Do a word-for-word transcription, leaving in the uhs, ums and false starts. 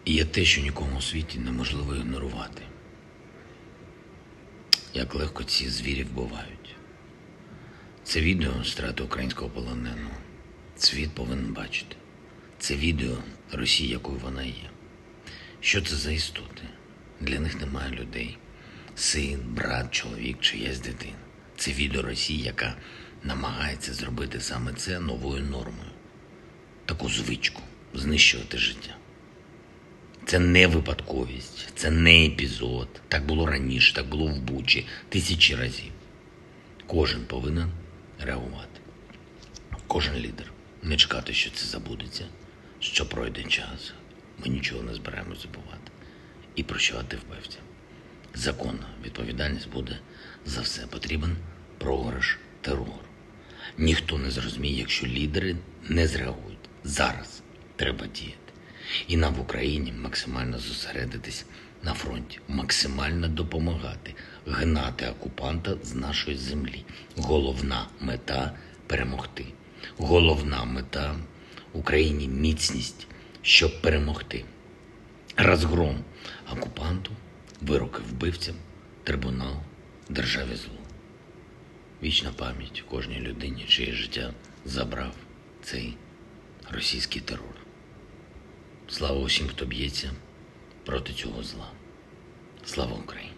Є те, що нікому у світі неможливо ігнорувати. Як легко ці звірі вбивають. Це відео страти українського полоненого. Світ повинен бачити. Це відео Росії, якою вона є. Що це за істоти? Для них немає людей. Син, брат, чоловік, чиясь дитина. Це відео Росії, яка намагається зробити саме це новою нормою. Таку звичку – знищувати життя. Це не випадковість, це не епізод. Так було раніше, так було в Бучі тисячі разів. Кожен повинен реагувати. Кожен лідер. Не чекати, що це забудеться, що пройде час. Ми нічого не збираємось забувати. І прощувати вбивцям. Законна відповідальність буде за все. Потрібен програш терору. Ніхто не зрозуміє, якщо лідери не зреагують. Зараз треба діяти. І нам в Україні максимально зосередитись на фронті, максимально допомагати, гнати окупанта з нашої землі. Головна мета – перемогти. Головна мета – Україні міцність, щоб перемогти. Розгром окупанту, вироки вбивцям, трибунал, державі злу. Вічна пам'ять кожній людині, чиє життя забрав цей російський терор. Слава усім, хто б'ється проти цього зла. Слава Україні!